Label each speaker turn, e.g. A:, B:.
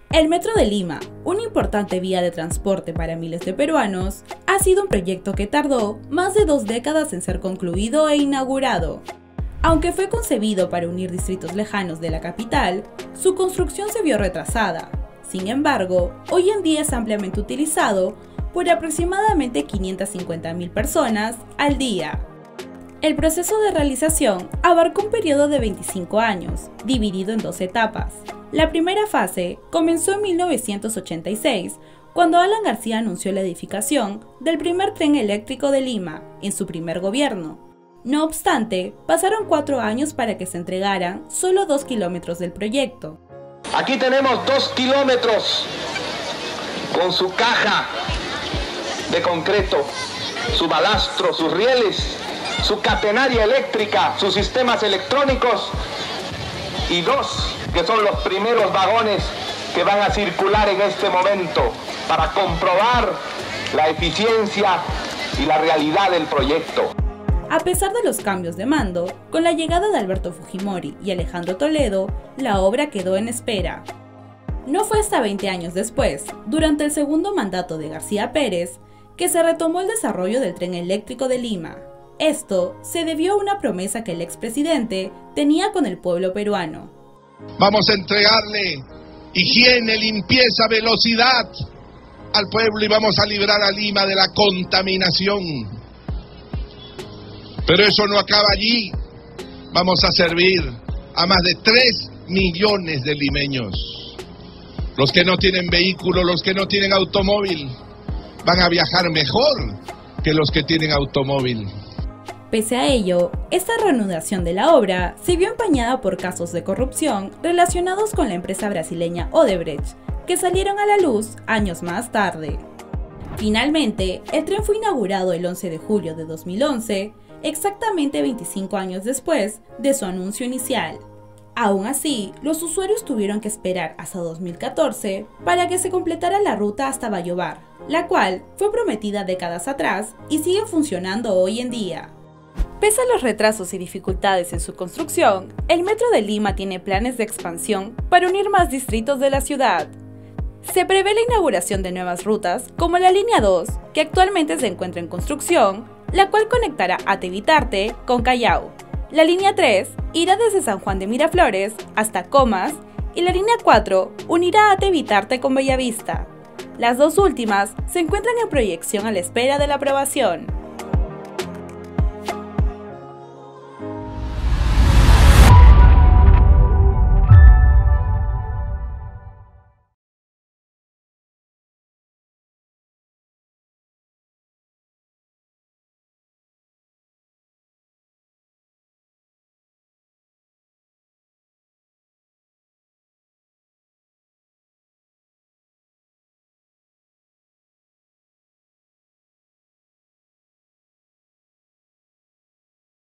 A: El Metro de Lima, una importante vía de transporte para miles de peruanos, ha sido un proyecto que tardó más de 2 décadas en ser concluido e inaugurado. Aunque fue concebido para unir distritos lejanos de la capital, su construcción se vio retrasada. Sin embargo, hoy en día es ampliamente utilizado por aproximadamente 550.000 personas al día. El proceso de realización abarcó un periodo de 25 años, dividido en 2 etapas. La primera fase comenzó en 1986, cuando Alan García anunció la edificación del primer tren eléctrico de Lima en su primer gobierno. No obstante, pasaron 4 años para que se entregaran solo 2 kilómetros del proyecto.
B: Aquí tenemos 2 kilómetros con su caja de concreto, su balastro, sus rieles, su catenaria eléctrica, sus sistemas electrónicos y 2 que son los primeros vagones que van a circular en este momento para comprobar la eficiencia y la realidad del proyecto.
A: A pesar de los cambios de mando, con la llegada de Alberto Fujimori y Alejandro Toledo, la obra quedó en espera. No fue hasta 20 años después, durante el segundo mandato de García Pérez, que se retomó el desarrollo del tren eléctrico de Lima. Esto se debió a una promesa que el expresidente tenía con el pueblo peruano.
C: Vamos a entregarle higiene, limpieza, velocidad al pueblo y vamos a librar a Lima de la contaminación. Pero eso no acaba allí. Vamos a servir a más de 3 millones de limeños. Los que no tienen vehículo, los que no tienen automóvil, van a viajar mejor que los que tienen automóvil.
A: Pese a ello, esta reanudación de la obra se vio empañada por casos de corrupción relacionados con la empresa brasileña Odebrecht, que salieron a la luz años más tarde. Finalmente, el tren fue inaugurado el 11 de julio de 2011, exactamente 25 años después de su anuncio inicial. Aún así, los usuarios tuvieron que esperar hasta 2014 para que se completara la ruta hasta Vallobar, la cual fue prometida décadas atrás y sigue funcionando hoy en día. Pese a los retrasos y dificultades en su construcción, el Metro de Lima tiene planes de expansión para unir más distritos de la ciudad. Se prevé la inauguración de nuevas rutas como la línea 2, que actualmente se encuentra en construcción, la cual conectará Atevitarte con Callao. La línea 3 irá desde San Juan de Miraflores hasta Comas y la línea 4 unirá Atevitarte con Bellavista. Las 2 últimas se encuentran en proyección a la espera de la aprobación.